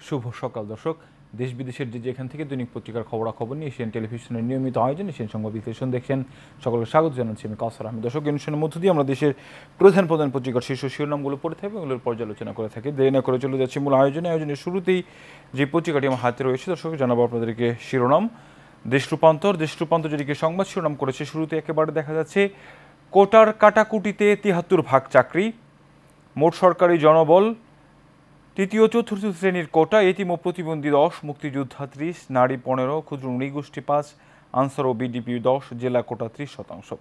শুভ সকাল দর্শক। দেশ বিদেশের যেখান থেকে দৈনিক পত্রিকার খবরাখবর নিয়ে এশিয়ান টেলিভিশনের নিয়মিত আয়োজন এশিয়ান সংবাদ বিশ্লেষণ দেখছেন। সকলকে স্বাগত জানাচ্ছি আমি কাউসার আহমেদ। দর্শক, অনুষ্ঠানের মধ্য দিয়ে আমরা দেশের প্রধান পত্রিকার শীর্ষ শিরোনামগুলো পড়ে থাকি, এগুলোর পর্যালোচনা করে থাকি। দেরি না করে চলে যাচ্ছি মূল আয়োজনের শুরুতেই যে পত্রিকাটি আমার হাতে রয়েছে দর্শক, জানাবো আপনাদেরকে শিরোনাম। দেশ রূপান্তর যেটিকে সংবাদ শিরোনাম করেছে, শুরুতে একেবারে দেখা যাচ্ছে কোটার কাটাকুটিতে ৭৩ ভাগ চাকরি, মোট সরকারি জনবল তৃতীয় চতুর্থ শ্রেণীর কোটা, এতিম ও প্রতিবন্ধী ১০, মুক্তিযোদ্ধা ৩০, নারী ১৫, ক্ষুদ্র নৃগোষ্ঠী ৫, আনসার ও বিডিপি ১০, জেলা কোটা ৩০%।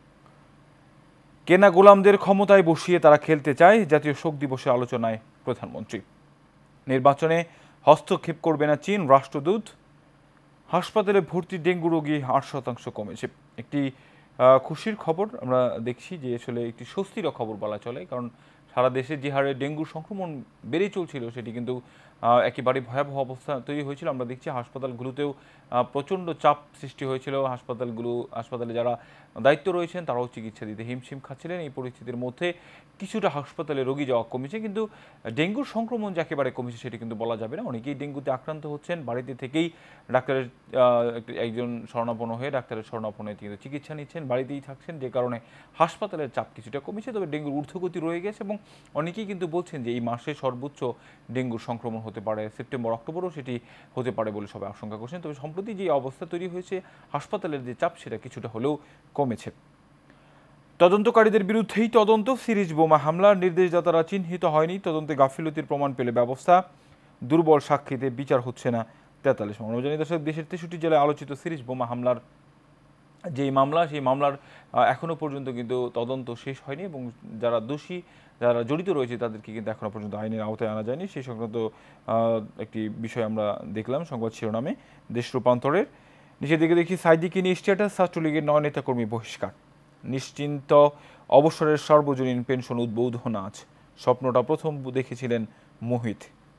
কেনা গোলামদের ক্ষমতায় বসিয়ে তারা খেলতে চায়, জাতীয় শোক দিবসে আলোচনায় প্রধানমন্ত্রী। নির্বাচনে হস্তক্ষেপ করবে না চীন, রাষ্ট্রদূত। হাসপাতালে ভর্তি ডেঙ্গু রোগী ৮% কমেছে। একটি খুশির খবর আমরা দেখছি, যে আসলে একটি স্বস্তির খবর বলা চলে, কারণ সারা দেশে যে হারে ডেঙ্গু সংক্রমণ বেড়ে চলছিল সেটি কিন্তু একেবারে ভয়াবহ অবস্থা তৈরি হয়েছিল। আমরা দেখছি হাসপাতালগুলোতেও প্রচণ্ড চাপ সৃষ্টি হয়েছিল। হাসপাতালে যারা দায়িত্ব রয়েছেন তারাও চিকিৎসা দিতে হিমশিম খাচ্ছিলেন। এই পরিস্থিতির মধ্যে কিছুটা হাসপাতালে রোগী যাওয়া কমেছে, কিন্তু ডেঙ্গুর সংক্রমণ যে একেবারে কমেছে সেটি কিন্তু বলা যাবে না। অনেকেই ডেঙ্গুতে আক্রান্ত হচ্ছেন, বাড়িতে থেকেই ডাক্তারের একজন শরণাপন্ন হয়ে ডাক্তারের শরণাপন্ন কিন্তু চিকিৎসা নিচ্ছেন, বাড়িতেই থাকছেন, যে কারণে হাসপাতালের চাপ কিছুটা কমেছে। তবে ডেঙ্গুর ঊর্ধ্বগতি রয়ে গেছে এবং অনেকেই কিন্তু বলছেন যে এই মাসে সর্বোচ্চ ডেঙ্গুর সংক্রমণ হতে পারে, সেপ্টেম্বর অক্টোবরও সেটি হতে পারে বলে সবাই আশঙ্কা করছেন। তবে সম্প্রতি যে অবস্থা তৈরি হয়েছে, হাসপাতালের যে চাপ সেটা কিছুটা হলেও কমেছে। তদন্তকারীদের বিরুদ্ধেই তদন্ত, সিরিজ বোমা হামলার নির্দেশদাতারা চিহ্নিত হয়নি, তদন্তে গাফিলতির প্রমাণ পেলে ব্যবস্থা, দুর্বল সাক্ষীতে বিচার হচ্ছে না 43 মামলা। জানি দর্শক, দেশের 63 জেলায় আলোচিত সিরিজ বোমা হামলার যেই মামলা, সেই মামলার এখনও পর্যন্ত কিন্তু তদন্ত শেষ হয়নি এবং যারা দোষী, যারা জড়িত রয়েছে তাদেরকে কিন্তু এখনও পর্যন্ত আইনের আওতায় আনা যায়নি। সেই সংক্রান্ত একটি বিষয় আমরা দেখলাম সংবাদ শিরোনামে। দেশ রূপান্তরের নিচের দিকে দেখি সাইদিকে নিয়ে স্ট্যাটাস, ছাত্রলীগের 9 নেতাকর্মী বহিষ্কার, নিশ্চিন্ত অবসরের সার্বজনীন পেনশন উদ্বোধন আজ, স্বপ্নটা প্রথম দেখেছিলেন মোহিত।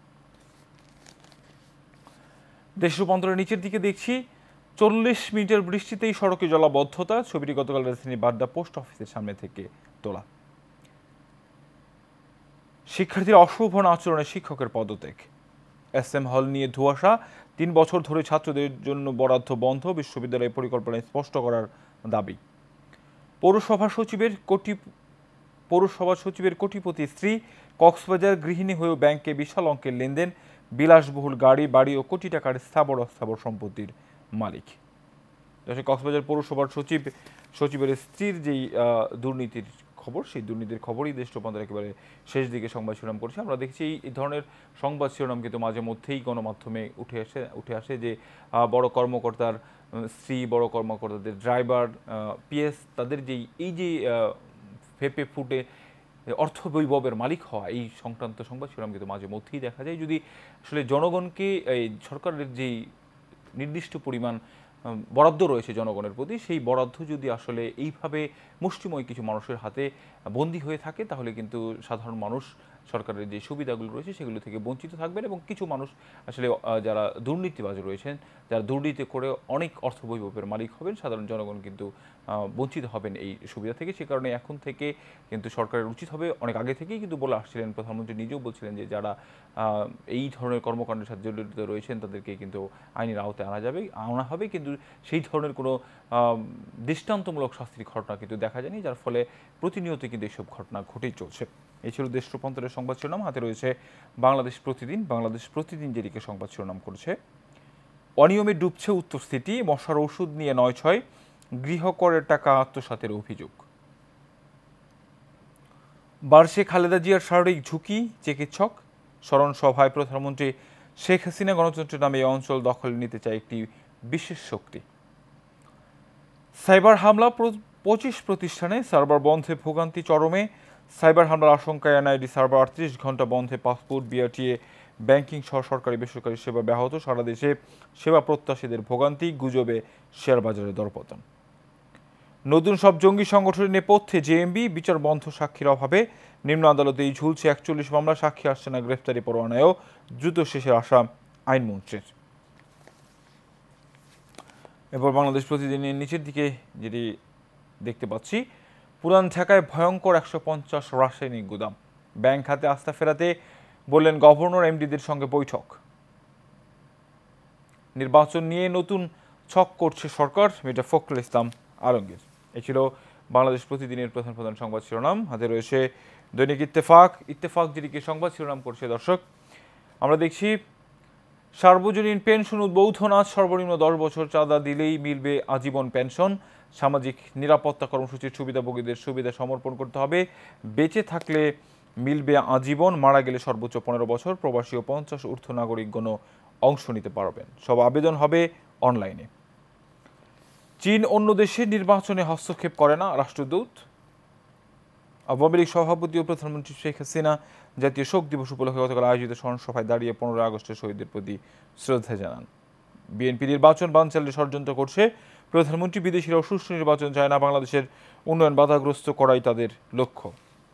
দেশ রূপান্তরের নিচের দিকে দেখছি 40 মিনিটের বৃষ্টিতেই সড়কে জলাবদ্ধতা, ছবিটি গতকাল রাজধানী বাড্ডা পোস্ট অফিসের সামনে থেকে তোলা। শিক্ষার্থীর অশোভন আচরণে শিক্ষকের পদত্যাগ, SM হল নিয়ে ধোঁয়াশা, 3 বছর ধরে ছাত্রদের জন্য বরাদ্দ বন্ধ, বিশ্ববিদ্যালয়ের পরিকল্পনায় স্পষ্ট করার দাবি। পৌরসভা সচিবের কোটিপতি স্ত্রী, কক্সবাজার গৃহিণী হয়েও ব্যাংকে বিশাল অঙ্কের লেনদেন, বিলাসবহুল গাড়ি বাড়ি ও কোটি টাকার স্থাবর অস্থাবর সম্পত্তির মালিক। কক্সবাজার পৌরসভার সচিবের স্ত্রীর যেই দুর্নীতির খবর, সেই দুর্নীতির খবরই দেশ রূপান্তর একেবারে শেষ দিকে সংবাদ শিরোনাম করছে। আমরা দেখছি এই ধরনের সংবাদ শিরোনাম কিন্তু মাঝে মধ্যেই গণমাধ্যমে উঠে আসে, যে বড় কর্মকর্তার স্ত্রী, বড় কর্মকর্তাদের ড্রাইভার, PS, তাদের এই যে ফেপে ফুটে অর্থ বৈভবের মালিক হওয়া, এই সংক্রান্ত সংবাদ শিরোনাম কিন্তু মাঝে মধ্যেই দেখা যায়। যদি আসলে জনগণকে এই সরকারের যেই নির্দিষ্ট পরিমাণ বরাদ্দ রয়েছে জনগণের প্রতি, সেই বরাদ্দ যদি আসলে এইভাবে মুষ্টিময় কিছু মানুষের হাতে বন্দী হয়ে থাকে, তাহলে কিন্তু সাধারণ মানুষ সরকারের যে সুবিধাগুলো রয়েছে সেগুলো থেকে বঞ্চিত থাকবেন এবং কিছু মানুষ আসলে যারা দুর্নীতিবাজ রয়েছেন, যারা দুর্নীতি করে অনেক অর্থ বৈভবের মালিক হবেন, সাধারণ জনগণ কিন্তু বঞ্চিত হবেন এই সুবিধা থেকে। সে কারণে এখন থেকে কিন্তু সরকারের উচিত হবে, অনেক আগে থেকেই কিন্তু বলে আসছিলেন, প্রধানমন্ত্রী নিজেও বলছিলেন যে যারা এই ধরনের কর্মকাণ্ডের সাথে জড়িত রয়েছেন তাদেরকে কিন্তু আইনের আওতায় আনা হবে, কিন্তু সেই ধরনের কোনো দৃষ্টান্তমূলক শাস্তির ঘটনা কিন্তু দেখা যায়নি, যার ফলে প্রতিনিয়ত কিন্তু এইসব ঘটনা ঘটেই চলছে। এই ছিল দেশ রূপান্তরের সংবাদ শিরোনাম। হাতে রয়েছে বাংলাদেশ প্রতিদিন যেটিকে সংবাদ শিরোনাম করেছে, অনিয়মে ডুবছে উত্তর সিটি, মশার ওষুধ নিয়ে 9/6, গৃহকরের টাকা আত্মসাতের অভিযোগ। বাড়ছে খালেদা জিয়ার শারীরিক ঝুঁকি, চিকিৎসক স্মরণ সভায় প্রধানমন্ত্রী শেখ হাসিনা গণতন্ত্রের নামে এই অঞ্চল দখলে নিতে চায় একটি বিশেষ শক্তি। সাইবার হামলা, 25 প্রতিষ্ঠানে সার্ভার বন্ধে ভোগান্তি চরমে, সাইবার হামলার আশঙ্কায় NID সার্ভার 38 ঘন্টা বন্ধে, পাসপোর্ট, BRTA, ব্যাংকিং সহ সরকারি বেসরকারি সেবা ব্যাহত, সারা দেশে সেবা প্রত্যাশীদের ভোগান্তি, গুজবে শেয়ার বাজারে দরপতন। নতুন সব জঙ্গি সংগঠনের নেপথ্যে JMB, বিচার বন্ধ সাক্ষীর অভাবে, নিম্ন আদালতেই ঝুলছে 41 মামলা, সাক্ষী আসছে না গ্রেফতারি পরোয়ানায়ও, দ্রুত শেষের আশা আইনমন্ত্রীর। এরপর বাংলাদেশ প্রতিদিনের নিচের দিকে যেটি দেখতে পাচ্ছি, পুরান ঢাকায় ভয়ঙ্কর 150 রাসায়নিক গুদাম, ব্যাংক খাতে আস্থা ফেরাতে বললেন গভর্নর, MDদের সঙ্গে বৈঠক, নির্বাচন নিয়ে নতুন ছক করছে সরকার, মির্জা ফখরুল ইসলাম আলমগীর। এ ছিল বাংলাদেশ প্রতিদিনের প্রধান প্রধান সংবাদ শিরোনাম। হাতে রয়েছে দৈনিক ইত্তেফাক যেটিকে সংবাদ শিরোনাম করছে। দর্শক, আমরা দেখছি সার্বজনীন পেনশন উদ্বোধন আজ। সর্বনিম্ন 10 বছর চাঁদা দিলেই মিলবে আজীবন পেনশন। সামাজিক নিরাপত্তা কর্মসূচির সুবিধাভোগীদের সুবিধা সমর্পণ করতে হবে। বেঁচে থাকলে মিলবে আজীবন, মারা গেলে সর্বোচ্চ 15 বছর। প্রবাসী ও 50 ঊর্ধ্ব নাগরিকগণও অংশ নিতে পারবেন। সব আবেদন হবে অনলাইনে। চীন অন্য দেশের নির্বাচনে হস্তক্ষেপ করে না, রাষ্ট্রদূত। আওয়ামী লীগ সভাপতি ও প্রধানমন্ত্রী শেখ হাসিনা জাতীয় শোক দিবস উপলক্ষে গতকাল আয়োজিত স্মরণসভায় দাঁড়িয়ে 15 আগস্টের শহীদদের প্রতি শ্রদ্ধা জানান। বিএনপি নির্বাচন বানচালের ষড়যন্ত্র করছে। প্রধানমন্ত্রী বিদেশিরাও সুষ্ঠু নির্বাচন চায় না, বাংলাদেশের উন্নয়ন বাধাগ্রস্ত করাই তাদের লক্ষ্য।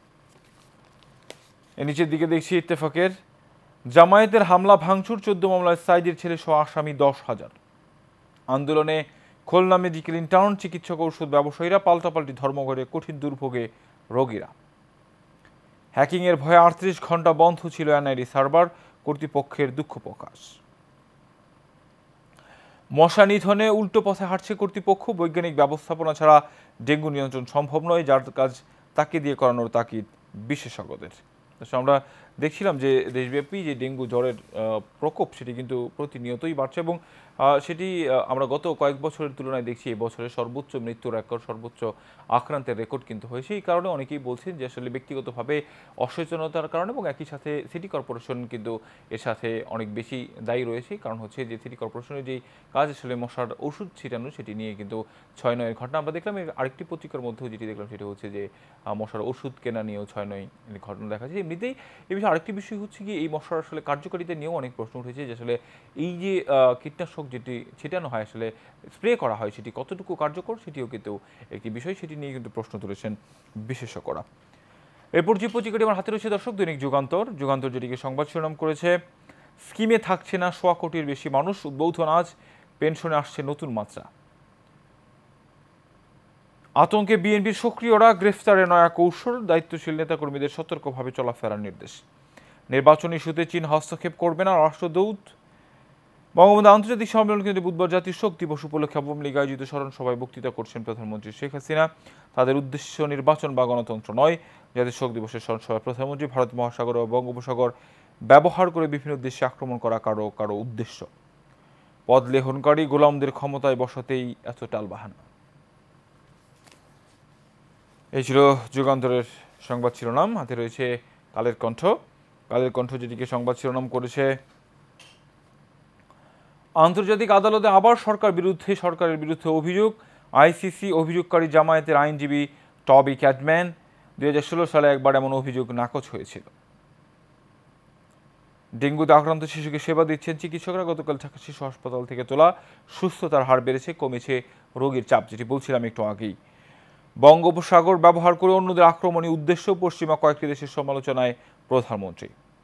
এর নিচের দিকে দেখছি ইত্তেফাকের জামায়াতের হামলা ভাঙচুর, 14 মামলায় সাইদের ছেলে সহ আসামি 10,000। আন্দোলনে খুলনা মেডিকেল ইন্টার্ন, চিকিৎসক, ঔষধ ব্যবসায়ীরা, পাল্টাপাল্টি ধর্মঘটে কঠিন দুর্ভোগে রোগীরা। হ্যাকিংয়ের ভয়ে 38 ঘন্টা বন্ধ ছিল এনআইডি সার্ভার, কর্তৃপক্ষের দুঃখ প্রকাশ। মশা নিধনে উল্টো পথে হাঁটছে কর্তৃপক্ষ, বৈজ্ঞানিক ব্যবস্থাপনা ছাড়া ডেঙ্গু নিয়ন্ত্রণ সম্ভব নয়, যার কাজ তাকে দিয়ে করানোর তাগিদ বিশেষজ্ঞদের। আমরা দেখছিলাম যে দেশব্যাপী যে ডেঙ্গু জ্বরের প্রকোপ সেটি কিন্তু প্রতিনিয়তই বাড়ছে এবং সেটি আমরা গত কয়েক বছরের তুলনায় দেখছি এই বছরের সর্বোচ্চ মৃত্যুর রেকর্ড, সর্বোচ্চ আক্রান্তের রেকর্ড কিন্তু হয়েছে। এই কারণে অনেকেই বলছেন যে আসলে ব্যক্তিগতভাবে অসচেতনতার কারণে এবং একই সাথে সিটি কর্পোরেশন কিন্তু এর সাথে অনেক বেশি দায়ী রয়েছে। কারণ হচ্ছে যে সিটি কর্পোরেশনের যেই কাজ আসলে মশার ওষুধ ছিটানো সেটি নিয়ে কিন্তু 6-9 ঘটনা আমরা দেখলাম। আরেকটি পত্রিকার মধ্যেও যেটি দেখলাম সেটি হচ্ছে যে মশার ওষুধ কেনা নিয়েও 6-9 ঘটনা দেখা যায়। এমনিতেই এই বিষয়ে আরেকটি বিষয় হচ্ছে কি, এই মশার আসলে কার্যকারিতা নিয়েও অনেক প্রশ্ন উঠেছে যে আসলে এই যে কীটনাশক যেটি ছিটানো হয়, আসলে স্প্রে করা হয়, সেটি কতটুকু কার্যকর সেটিও কিন্তু একটি বিষয়, সেটি নিয়ে কিন্তু প্রশ্ন তুলেছেন বিশেষজ্ঞরা। এরপর যে পত্রিকাটি আমার হাতে রয়েছে দর্শক, দৈনিক যুগান্তর যেটিকে সংবাদ শিরোনাম করেছে স্কিমে থাকছে না 100 কোটির বেশি মানুষ, উদ্বোধন আজ, পেনশনে আসছে নতুন মাত্রা। আতঙ্কে বিএনপির সক্রিয়রা, গ্রেফতারে নয়া কৌশল, দায়িত্বশীল নেতাকর্মীদের সতর্কভাবে চলাফেরার নির্দেশ। নির্বাচনী ইস্যুতে চীন হস্তক্ষেপ করবে না, রাষ্ট্রদূত। বঙ্গবন্ধু আন্তর্জাতিক সম্মেলন কেন্দ্রে বুধবার জাতীয় শোক দিবস উপলক্ষে আওয়ামী লীগ আয়োজিত স্মরণ সভায় বক্তৃতা করছেন প্রধানমন্ত্রী শেখ হাসিনা। তাদের উদ্দেশ্য নির্বাচন বা গণতন্ত্র নয়। জাতীয় শোক দিবসের স্মরণ সভায় প্রধানমন্ত্রী ভারত মহাসাগর ও বঙ্গোপসাগর ব্যবহার করে বিভিন্ন উদ্দেশ্যে আক্রমণ করা কারো উদ্দেশ্য। পদ লেহনকারী গোলামদের ক্ষমতায় বসাতেই এত টালবাহানা। এই ছিল যুগান্তরের সংবাদ শিরোনাম। হাতে রয়েছে কালের কণ্ঠ যেটিকে সংবাদ শিরোনাম করেছে আন্তর্জাতিক আদালতে আবার সরকারের বিরুদ্ধে অভিযোগ। আইসিসি অভিযোগকারী জামায়াতের আইনজীবী টবি ক্যাডম্যান। 2016 সালে একবার এমন অভিযোগ নাকচ হয়েছিল। ডেঙ্গুতে আক্রান্ত শিশুকে সেবা দিচ্ছেন চিকিৎসকরা। গতকাল ঢাকা শিশু হাসপাতাল থেকে তোলা সুস্থতার হার বেড়েছে, কমেছে রোগীর চাপ, যেটি বলছিলাম একটু আগেই। বঙ্গোপসাগর ব্যবহার করে অন্যদের আক্রমণের উদ্দেশ্য, পশ্চিমা কয়েকটি দেশের সমালোচনায় প্রধানমন্ত্রী।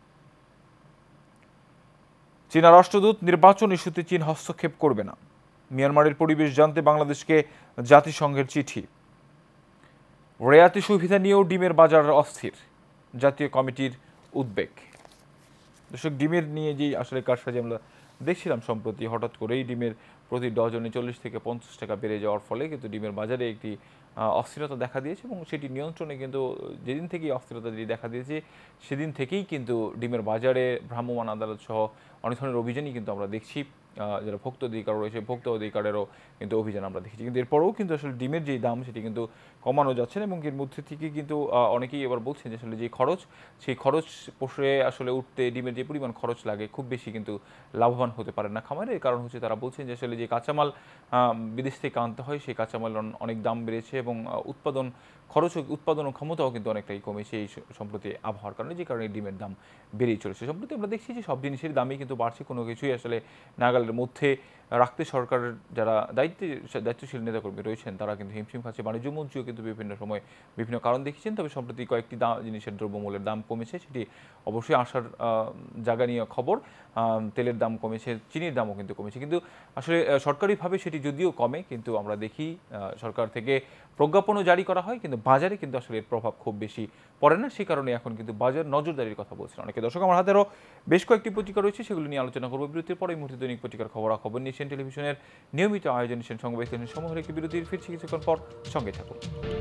চীনা রাষ্ট্রদূত, নির্বাচন ইস্যুতে চীন হস্তক্ষেপ করবে না। মিয়ানমারের পরিবেশ জানতে বাংলাদেশকে জাতিসংঘের চিঠি। রেয়াতি সুবিধা নিয়েও ডিমের বাজার অস্থির, জাতীয় কমিটির উদ্বেগ। দর্শক, ডিমের নিয়ে যে আসলে কারসাজি আমরা দেখছিলাম সম্প্রতি, হঠাৎ করেই ডিমের প্রতি ডজনে 40 থেকে 50 টাকা বেড়ে যাওয়ার ফলে কিন্তু ডিমের বাজারে একটি অস্থিরতা দেখা দিয়েছে এবং সেটি নিয়ন্ত্রণে কিন্তু যেদিন থেকেই অস্থিরতা দেখা দিয়েছে সেদিন থেকেই কিন্তু ডিমের বাজারে ভ্রাম্যমাণ আদালত সহ অনেক ধরনের অভিযানই কিন্তু আমরা দেখছি। যারা ভোক্তা অধিকার রয়েছে, ভোক্তা অধিকারেরও কিন্তু অভিযান আমরা দেখেছি। কিন্তু এরপরেও কিন্তু আসলে ডিমের যেই দাম সেটি কিন্তু কমানো যাচ্ছে না এবং এর মধ্যে থেকে কিন্তু অনেকেই এবার বলছেন যে আসলে যে খরচ, সেই খরচ পোষে আসলে উঠতে ডিমের যে পরিমাণ খরচ লাগে খুব বেশি কিন্তু লাভবান হতে পারে না খামারে। এর কারণ হচ্ছে তারা বলছেন যে আসলে যে কাঁচামাল বিদেশ থেকে আনতে হয় সেই কাঁচামাল অনেক দাম বেড়েছে এবং উৎপাদন ক্ষমতাও কিন্তু অনেকটাই কমেছে এই সম্প্রতি আবহাওয়ার কারণে, যে কারণে ডিমের দাম বেড়েই চলেছে। সম্প্রতি আমরা দেখছি যে সব জিনিসের দামই কিন্তু বাড়ছে, কোনো কিছুই আসলে নাগালের মধ্যে রাখতে সরকারের যারা দায়িত্বশীল নেতাকর্মী রয়েছেন তারা কিন্তু হিমশিম খাচ্ছে। বাণিজ্য মন্ত্রীও কিন্তু বিভিন্ন সময় বিভিন্ন কারণ দেখিয়েছেন। তবে সম্প্রতি কয়েকটি জিনিসের দ্রব্যমূল্যের দাম কমেছে, সেটি অবশ্যই আসার জায়গা নিয়ে খবর। তেলের দাম কমেছে, চিনির দামও কিন্তু কমেছে, কিন্তু আসলে সরকারিভাবে সেটি যদিও কমে, কিন্তু আমরা দেখি সরকার থেকে প্রজ্ঞাপনও জারি করা হয়, কিন্তু বাজারে কিন্তু আসলে এর প্রভাব খুব বেশি পড়ে না। সেই কারণে এখন কিন্তু বাজার নজরদারির কথা বলছেন অনেকে। দর্শক, আমার হাতেরও বেশ কয়েকটি পত্রিকা রয়েছে, সেগুলো নিয়ে আলোচনা করবো বিরতির পরে। এই মুহূর্তে দৈনিক পত্রিকার খবরাখবর নিয়ে এশিয়ান টেলিভিশনের নিয়মিত আয়োজন এশিয়ান সংবাদ সমূহের একটি বিরতির ফিরছি কিছুক্ষণ পর, সঙ্গে থাকুন।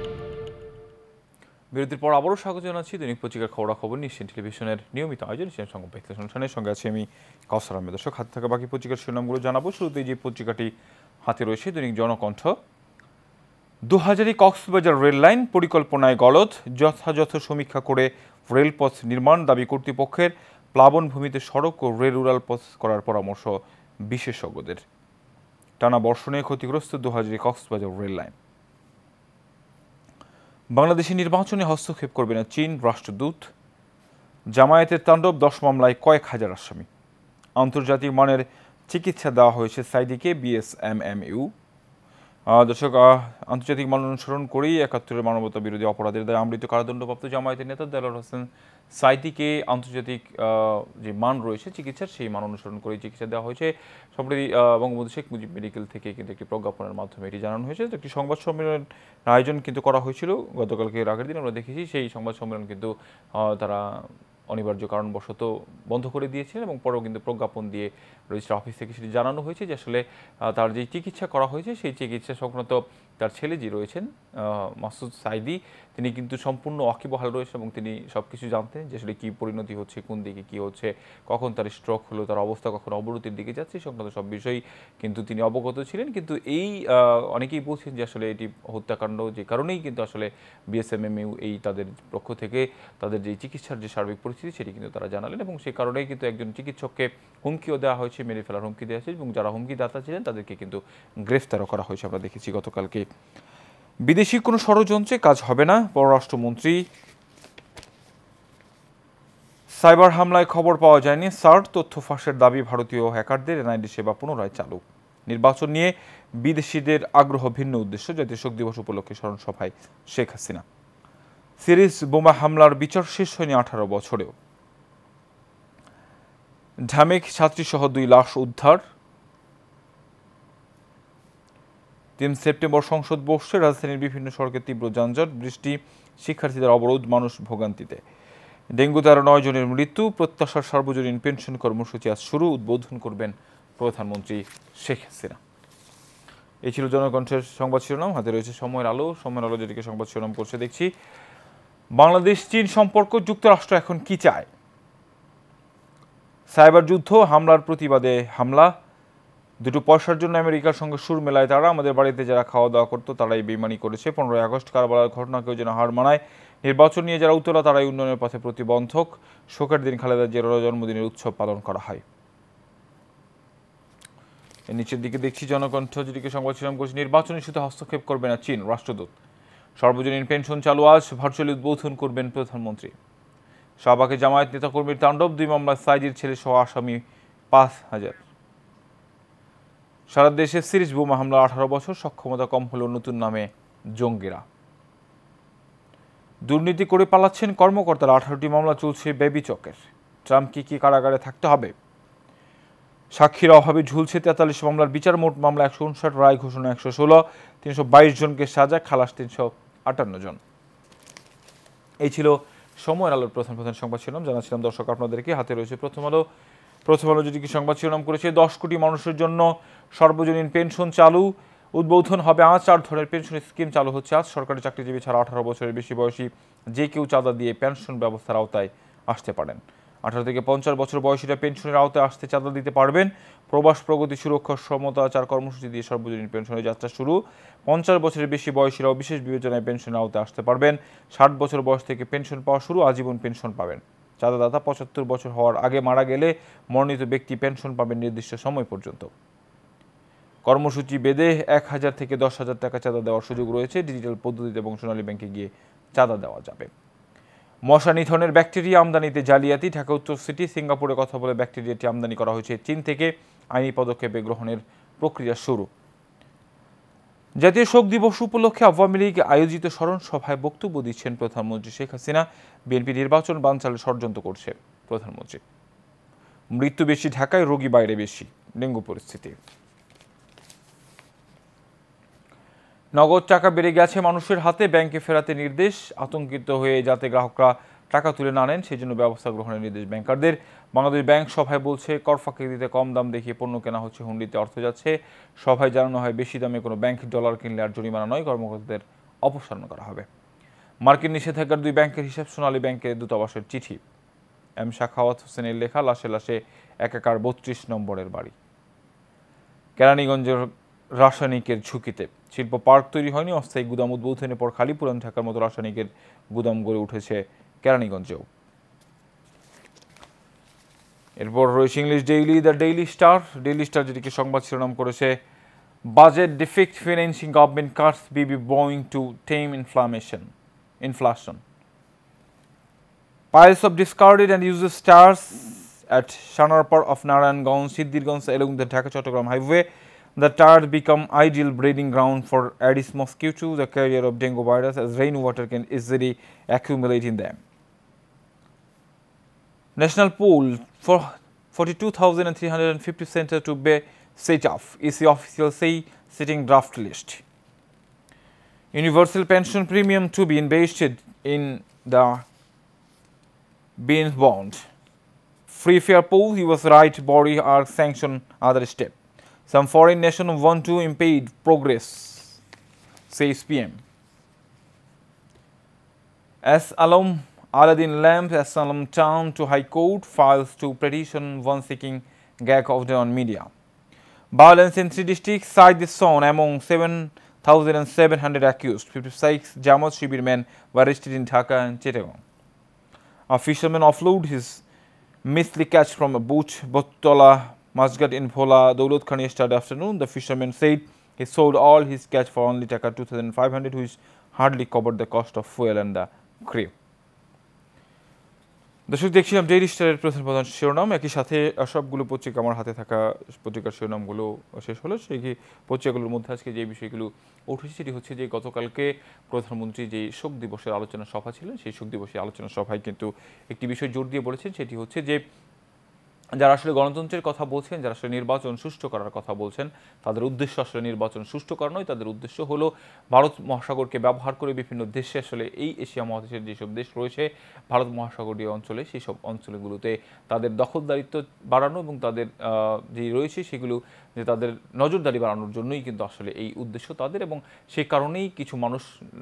বিরতির পর আবারও স্বাগত জানাচ্ছি দৈনিক পত্রিকার খবরাখবর নিয়ে এশিয়ান টেলিভিশনের নিয়মিত আয়োজন এশিয়ান সংবাদ বিশ্লেষণের সঙ্গে আছি আমি কাউসার আহমেদ। দর্শক, হাতে থাকা বাকি পত্রিকার শিরোনামগুলো জানাবো। শুরুতেই যে পত্রিকাটি হাতে রয়েছে দৈনিক জনকণ্ঠ। 2000 কক্সবাজার রেল লাইন পরিকল্পনায় গলদ, যথাযথ সমীক্ষা করে রেলপথ নির্মাণ দাবি কর্তৃপক্ষের। প্লাবনভূমিতে সড়ক ও রেল উড়াল পথ করার পরামর্শ বিশেষজ্ঞদের। টানা বর্ষণে ক্ষতিগ্রস্ত 2000 কক্সবাজার রেল লাইন। বাংলাদেশি নির্বাচনে হস্তক্ষেপ করবে না চীন, রাষ্ট্রদূত। জামায়াতের তাণ্ডব, 10 মামলায় কয়েক হাজার আসামি। আন্তর্জাতিক মানের চিকিৎসা দেওয়া হয়েছে সাইদিকে, বিএসএমএমইউ। দর্শক, আন্তর্জাতিক মান অনুসরণ করেই 71 মানবতা বিরোধী অপরাধের দায়ে আমৃত কারাদণ্ডপ্রাপ্ত জামায়াতের নেতা দেলোয়ার হোসেন সাইদিকে আন্তর্জাতিক যে মান রয়েছে চিকিৎসার, সেই মান অনুসরণ করেই চিকিৎসা দেওয়া হয়েছে। সম্প্রতি বঙ্গবন্ধু শেখ মুজিব মেডিকেল থেকে কিন্তু একটি প্রজ্ঞাপনের মাধ্যমে এটি জানানো হয়েছে। একটি সংবাদ সম্মেলনের আয়োজন কিন্তু করা হয়েছিল গতকালকে, আগের দিন আমরা দেখেছি। সেই সংবাদ সম্মেলন কিন্তু তারা অনিবার্য কারণবশত বন্ধ করে দিয়েছিলেন এবং পরেও কিন্তু প্রজ্ঞাপন দিয়ে রেজিস্ট্রার অফিস থেকে সেটি জানানো হয়েছে যে আসলে তার যে চিকিৎসা করা হয়েছে সেই চিকিৎসা সংক্রান্ত তার ছেলে যে রয়েছেন মাসুদ সাইদি, তিনি কিন্তু সম্পূর্ণ ওয়াকিবহাল রয়েছেন এবং তিনি সব কিছু জানতেন যে আসলে কী পরিণতি হচ্ছে, কোন দিকে কী হচ্ছে, কখন তার স্ট্রোক হলো, তার অবস্থা কখন অবনতির দিকে যাচ্ছে, সংক্রান্ত সব বিষয়ই কিন্তু তিনি অবগত ছিলেন। কিন্তু এই অনেকেই বলছেন যে আসলে এটি হত্যাকাণ্ড, যে কারণেই কিন্তু আসলে বিএসএমএমইউ এই তাদের পক্ষ থেকে তাদের যে চিকিৎসার যে সার্বিক পরিস্থিতি সেটি কিন্তু তারা জানালেন এবং সে কারণেই কিন্তু একজন চিকিৎসককে হুমকিও দেওয়া হয়েছে, মেরে ফেলার হুমকি দেওয়া হয়েছে এবং যারা হুমকিদাতা ছিলেন তাদেরকে কিন্তু গ্রেফতারও করা হয়েছে। আমরা দেখেছি গতকালকে। বিদেশি কোনো ষড়যন্ত্রে কাজ হবে না, পররাষ্ট্রমন্ত্রী। সাইবার হামলায় খবর পাওয়া যায়নি, সার্ট তথ্য ফাঁসের দাবি ভারতীয় হ্যাকারদের। এনআইডি সেবা পুনরায় চালু। নির্বাচন নিয়ে বিদেশিদের আগ্রহ ভিন্ন উদ্দেশ্য, জাতীয় শোক দিবস উপলক্ষে স্মরণ সভায় শেখ হাসিনা। সিরিজ বোমা হামলার বিচার শেষ হয়নি 18 বছরেও। ঢামেক ছাত্রীসহ 2 লাশ উদ্ধার। 3 সেপ্টেম্বর সংসদ বসছে, রাজধানীর বিভিন্ন সড়কে তীব্র যানজট, বৃষ্টি, শিক্ষার্থীদের অবরোধ, মানুষ ভোগান্তিতে। ডেঙ্গুতে আরও 9 জনের মৃত্যু। প্রত্যাশার সার্বজনীন পেনশন কর্মসূচি আজ শুরু, উদ্বোধন করবেন প্রধানমন্ত্রী শেখ হাসিনা। এই ছিল জনকণ্ঠের সংবাদ শিরোনাম। হাতে রয়েছে সময়ের আলো। সময়ের আলো যেটিকে সংবাদ শিরোনাম করছে দেখছি, বাংলাদেশ চীন সম্পর্ক, যুক্তরাষ্ট্র এখন কি চায়। সাইবার যুদ্ধ, হামলার প্রতিবাদে হামলা। দুটো পয়সার জন্য আমেরিকার সঙ্গে সুর মেলায় তারা। আমাদের বাড়িতে যারা খাওয়া দাওয়া করতো তারাই বেইমানি করেছে। 15ই আগস্ট কারবালার ঘটনাকেও যেন হার মানায়। নির্বাচন নিয়ে যারা উত্তরা তারাই উন্নয়নের পথে প্রতিবন্ধক। শোকের দিন খালেদা জিয়ার জন্মদিনের উৎসব পালন করা হয়। এর নিচের দিকে দেখছি জনকণ্ঠ যেটিকে সংবাদ শিরোনাম করছে, নির্বাচনী ইস্যুতে হস্তক্ষেপ করবে না চীন, রাষ্ট্রদূত। সর্বজনীন পেনশন চালু আজ, ভার্চুয়ালি উদ্বোধন করবেন প্রধানমন্ত্রী। শাহবাগে জামায়াত নেতাকর্মীর তাণ্ডব, 2 মামলায় সাইদির ছেলে সহ আসামি 5000। সারা দেশে সিরিজ বোমা হামলা 18 বছর, সক্ষমতা কম হলেও নতুন নামে জঙ্গিরা। দুর্নীতি করে পালাচ্ছেন কর্মকর্তারা, 18টি মামলা চলছে বেবি চকের। ট্রাম্প কি কারাগারে থাকতে হবে। সাক্ষীর অভাবে ঝুলছে 43 মামলার বিচার, মোট মামলা 159, রায় ঘোষণা 116, 322 জনকে সাজা, খালাস 358 জন। এই ছিল সময়ের আলোর প্রধান সংবাদ শিরোনাম। জানাচ্ছিলাম দর্শক আপনাদেরকে, হাতে রয়েছে প্রথম আলো যেটিকে সংবাদ শিরোনাম করেছে, 10 কোটি মানুষের জন্য সর্বজনীন পেনশন চালু, উদ্বোধন হবে আজ। 4 ধরনের পেনশন স্কিম চালু হচ্ছে আজ। সরকারি চাকরিজীবী ছাড়া 18 বছরের বেশি বয়সী যে কেউ চাঁদা দিয়ে পেনশন ব্যবস্থার আওতায় আসতে পারেন। 18 থেকে 50 বছর বয়সীরা পেনশনের আওতায় আসতে চাঁদা দিতে পারবেন। প্রবাস প্রগতি সুরক্ষা সমতাচার কর্মসূচি দিয়ে সর্বজনীন পেনশনের যাত্রা শুরু। 50 বছরের বেশি বয়সীরাও বিশেষ বিবেচনায় পেনশনের আওতায় আসতে পারবেন। 60 বছর বয়স থেকে পেনশন পাওয়া শুরু, আজীবন পেনশন পাবেন। চাঁদাদাতা 75 বছর হওয়ার আগে মারা গেলে মনোনীত ব্যক্তি পেনশন পাবেন নির্দিষ্ট সময় পর্যন্ত। কর্মসূচি বেঁধে 1000 থেকে 10,000 টাকা চাঁদা দেওয়ার সুযোগ রয়েছে। ডিজিটাল পদ্ধতিতে এবং সোনালী ব্যাংকে গিয়ে চাঁদা দেওয়া যাবে। মশা নিধনের ব্যাকটেরিয়া আমদানিতে জালিয়াতি, ঢাকা উত্তর সিটি। সিঙ্গাপুরে কথা বলে ব্যাকটেরিয়াটি আমদানি করা হয়েছে চীন থেকে। আইনি পদক্ষেপে গ্রহণের প্রক্রিয়া শুরু। জাতীয় শোক দিবস উপলক্ষে আওয়ামী লীগ আয়োজিত স্মরণ সভায় বক্তব্য দিচ্ছেন প্রধানমন্ত্রী শেখ হাসিনা। বিএনপি নির্বাচন বানচালে ষড়যন্ত্র করছে প্রধানমন্ত্রী। মৃত্যু বেশি ঢাকায়, রোগী বাইরে বেশি। ডেঙ্গু পরিস্থিতি। নগদ টাকা বেড়ে গেছে মানুষের হাতে, ব্যাংকে ফেরাতে নির্দেশ। আতঙ্কিত হয়ে যাতে গ্রাহকরা টাকা তুলে না নেন সেজন্য ব্যবস্থা গ্রহণের নির্দেশ ব্যাংকারদের। বাংলাদেশ ব্যাংক সভায় বলছে, কর ফাঁকি দিতে কম দাম দেখিয়ে পণ্য কেনা হচ্ছে, হুন্ডিতে অর্থ যাচ্ছে। সভায় জানানো হয়, বেশি দামে কোনো ব্যাংক ডলার কিনলে আর জরিমানা নয়, কর্মকর্তাদের অপসারণ করা হবে। মার্কিন নিষেধাজ্ঞার 2 ব্যাংকের হিসাব, সোনালী ব্যাংকের দূতাবাসের চিঠি। এম শাখাওয়াত হোসেনের লেখা, লাশে লাশে একাকার 32 নম্বরের বাড়ি। কেরানীগঞ্জের রাসায়নিকের ঝুঁকিতে। শিল্প পার্ক তৈরি হয়নি, অস্থায়ী গুদাম উদ্বোধনের পর খালি। পুরান ঢাকার মতো রাসায়নিকের গুদাম গড়ে উঠেছে কেরানীগঞ্জেও। এরপর রয়েছে English daily, the daily star. Daily star যেটিকে সংবাদ শিরোনাম করেছে, budget deficit financing government cuts BB borrowing to tame inflation. Piles of discarded and useless stars at Shanarpar of Narayanganj, Siddirganj along the Dhaka-Chattogram highway. The tires become ideal breeding ground for Aedes mosquito, the carrier of dengue virus, as rainwater can easily accumulate in them. National poll for 42,350 center to be set off. EC officials say setting draft list. Universal pension premium to be invested in the Beans bond. Free fair poll, US right body are sanction other step. Some foreign nations want to impede progress, says PM. As Alam Aladdin lamp, as Alam town to High Court, files to petition one seeking gag order on media. Violence in 3 districts, cite the zone among 7,700 accused. 56 Jamaat Shibir men were arrested in Dhaka and Chittagong. A fisherman offload his misly catch from a boat, Bottola Masgat in Phola, Daulat Khani yesterday afternoon. The fisherman said he sold all his catch for only Taka 2,500, which hardly covered the cost of fuel and the crew. দর্শক, দেখছিলাম daily স্টারের প্রধান শিরোনাম। একই সাথে সবগুলো পত্রিকা, আমার হাতে থাকা পত্রিকার শিরোনামগুলো শেষ হলো। সেই পত্রিকাগুলোর মধ্যে আজকে যে বিষয়গুলো উঠেছে সেটি হচ্ছে যে গতকালকে প্রধানমন্ত্রী যে শোক দিবসের আলোচনা সভা ছিলেন, সেই শোক দিবসের আলোচনা সভায় কিন্তু একটি বিষয় জোর দিয়ে বলেছেন, সেটি হচ্ছে যে যারা আসলে গণতন্ত্রের কথা বলছেন, যারা আসলে নির্বাচন সুষ্ঠু করার কথা বলছেন, তাদের উদ্দেশ্য আসলে নির্বাচন সুষ্ঠু করা নয়। তাদের উদ্দেশ্য হলো ভারত মহাসাগরকে ব্যবহার করে বিভিন্ন দেশে, আসলে এই এশিয়া মহাদেশের যেসব দেশ রয়েছে ভারত মহাসাগরীয় অঞ্চলে, সেই সব অঞ্চলগুলোতে তাদের দখলদারিত্ব বাড়ানো এবং তাদের যে রয়েছে সেগুলো যে তাদের নজরদারি বাড়ানোর জন্যই কিন্তু আসলে এই উদ্দেশ্য তাদের। এবং সেই কারণেই কিছু মানুষ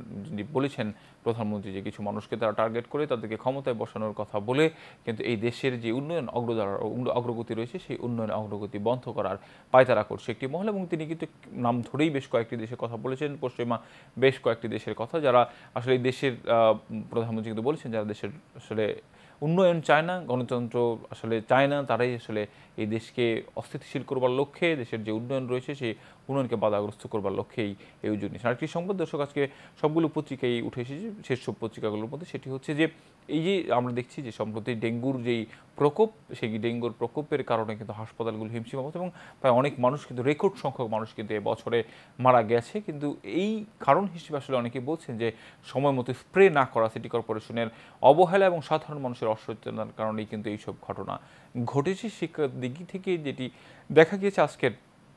বলেছেন প্রধানমন্ত্রী যে কিছু মানুষকে তারা টার্গেট করে তাদেরকে ক্ষমতায় বসানোর কথা বলে কিন্তু এই দেশের যে উন্নয়ন অগ্রগতি রয়েছে সেই উন্নয়ন অগ্রগতি বন্ধ করার পায়তারা করছে একটি মহল। এবং তিনি কিন্তু নাম ধরেই বেশ কয়েকটি দেশের কথা বলেছেন, পশ্চিমা বেশ কয়েকটি দেশের কথা, যারা আসলে এই দেশের প্রধানমন্ত্রী কিন্তু বলেছেন যারা দেশের আসলে উন্নয়ন চায় না, গণতন্ত্র আসলে চায় না, তারাই আসলে এই দেশকে অস্থিতিশীল করবার লক্ষ্যে, দেশের যে উন্নয়ন রয়েছে সেই উন্নয়নকে বাধাগ্রস্ত করবার লক্ষ্যেই এই উদ্যোগ নিয়েছেন। আরেকটি সংবাদ দর্শক, আজকে সবগুলো পত্রিকায় উঠে এসেছে, শেষ সব পত্রিকাগুলোর মধ্যে, সেটি হচ্ছে যে এই যে আমরা দেখছি যে সম্প্রতি ডেঙ্গুর যেই প্রকোপ, সেই ডেঙ্গুর প্রকোপের কারণে কিন্তু হাসপাতালগুলো হিমশিম অবস্থা এবং প্রায় অনেক মানুষ কিন্তু রেকর্ড সংখ্যক মানুষ কিন্তু এবছরে মারা গেছে। কিন্তু এই কারণ হিসেবে আসলে অনেকে বলছেন যে সময় মতো স্প্রে না করা, সিটি কর্পোরেশনের অবহেলা এবং সাধারণ মানুষের অসচেতনার কারণেই কিন্তু এইসব ঘটনা ঘটেছে। শিক্ষার দিক থেকে যেটি দেখা গিয়েছে আজকের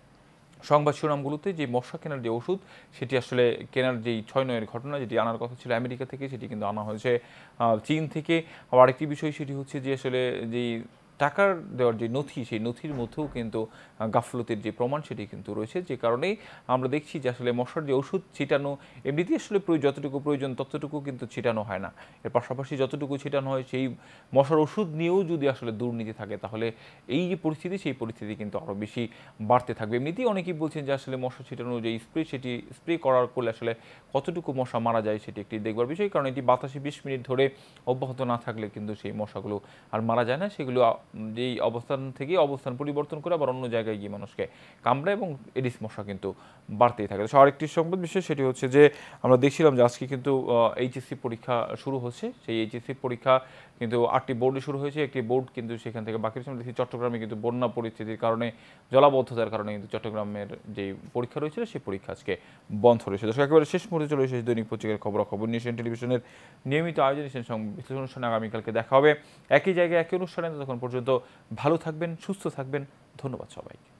সংবাদ শিরোনামগুলোতে, যে মশা কেনার যে ওষুধ সেটি আসলে কেনার যেই 6/9 ঘটনা, যেটি আনার কথা ছিল আমেরিকা থেকে, সেটি কিন্তু আনা হয়েছে চীন থেকে। আবার আরেকটি বিষয় সেটি হচ্ছে যে আসলে যেই টাকার দেওয়ার যে নথি, সেই নথির মধ্যেও কিন্তু গাফলতির যে প্রমাণ সেটি কিন্তু রয়েছে, যে কারণেই আমরা দেখছি যে আসলে মশার যে ওষুধ ছিটানো এমনিতেই আসলে যতটুকু প্রয়োজন ততটুকু কিন্তু ছিটানো হয় না। এর পাশাপাশি যতটুকু ছিটানো হয় সেই মশার ওষুধ নিয়েও যদি আসলে দুর্নীতি থাকে তাহলে এই যে পরিস্থিতি, সেই পরিস্থিতি কিন্তু আরও বেশি বাড়তে থাকবে। এমনিতেই অনেকেই বলছেন যে আসলে মশা ছিটানো যে সেটি স্প্রে করার করলে আসলে কতটুকু মশা মারা যায় সেটি একটি দেখবার বিষয়, কারণ এটি বাতাসে 20 মিনিট ধরে অব্যাহত না থাকলে কিন্তু সেই মশাগুলো আর মারা যায় না, সেগুলো যেই অবস্থান থেকে অবস্থান পরিবর্তন করে আবার অন্য জায়গায় গিয়ে মানুষকে কামড়ায় এবং এডিস মশা কিন্তু বাড়তেই থাকে। তো আরেকটি সংবাদ বিশেষ সেটি হচ্ছে যে আমরা দেখছিলাম যে আজকে কিন্তু এইচএসসি পরীক্ষা শুরু হচ্ছে। সেই এইচএসসি পরীক্ষা কিন্তু 8টি বোর্ডে শুরু হয়েছে, একটি বোর্ড কিন্তু সেখান থেকে বাকি রয়েছে। আমরা দেখি চট্টগ্রামে কিন্তু বন্যা পরিস্থিতির কারণে জলাবদ্ধতার কারণে কিন্তু চট্টগ্রামের যে পরীক্ষা রয়েছিল সেই পরীক্ষা আজকে বন্ধ রয়েছে। দর্শক একেবারে শেষ মুহূর্তে চলে এসেছে দৈনিক পত্রিকার খবরাখবর নিয়ে। এশিয়ান টেলিভিশনের নিয়মিত আয়োজন এশিয়ান বিশ্লেষণ অনুষ্ঠানে আগামীকালকে দেখা হবে একই জায়গায় একই অনুষ্ঠানে। ততক্ষণ পর্যন্ত ভালো থাকবেন, সুস্থ থাকবেন। ধন্যবাদ সবাইকে।